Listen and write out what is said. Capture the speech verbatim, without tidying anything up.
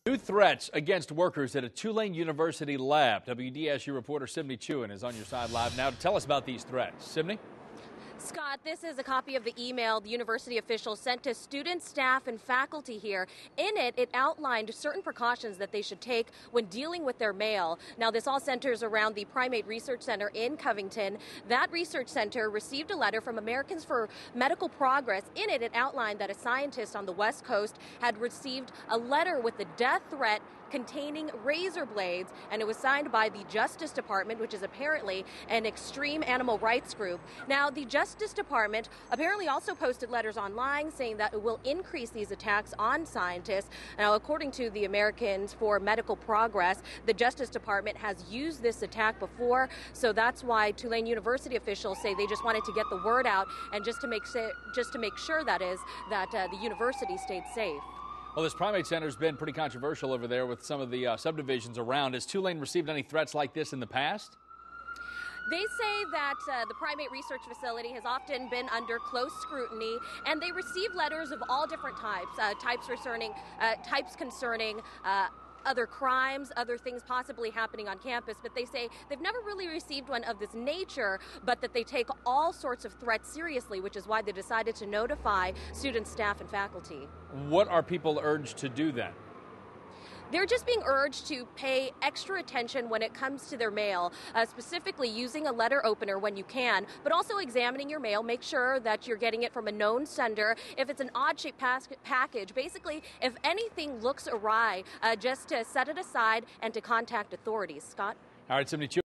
New threats against workers at a Tulane University lab. W D S U reporter Sydney Chewin is on your side live now to tell us about these threats. Sydney? Scott, this is a copy of the email the university officials sent to students, staff, and faculty here. In it, it outlined certain precautions that they should take when dealing with their mail. Now, this all centers around the Primate Research Center in Covington. That research center received a letter from Americans for Medical Progress. In it, it outlined that a scientist on the West Coast had received a letter with a death threat containing razor blades, and it was signed by the Justice Department, which is apparently an extreme animal rights group. Now, the Justice Department apparently also posted letters online saying that it will increase these attacks on scientists. Now, according to the Americans for Medical Progress, the Justice Department has used this attack before, so that's why Tulane University officials say they just wanted to get the word out and just to make just to make sure, that is, that uh, the university stayed safe. Well, this Primate Center has been pretty controversial over there with some of the uh, subdivisions around. Has Tulane received any threats like this in the past? They say that uh, the Primate Research Facility has often been under close scrutiny, and they receive letters of all different types, uh, types concerning, uh, types concerning uh, other crimes, other things possibly happening on campus, but they say they've never really received one of this nature, but that they take all sorts of threats seriously, which is why they decided to notify students, staff, and faculty. What are people urged to do then? They're just being urged to pay extra attention when it comes to their mail, uh, specifically using a letter opener when you can, but also examining your mail. Make sure that you're getting it from a known sender. If it's an odd-shaped package, basically, if anything looks awry, uh, just to set it aside and to contact authorities. Scott? All right, Sydney Chewin.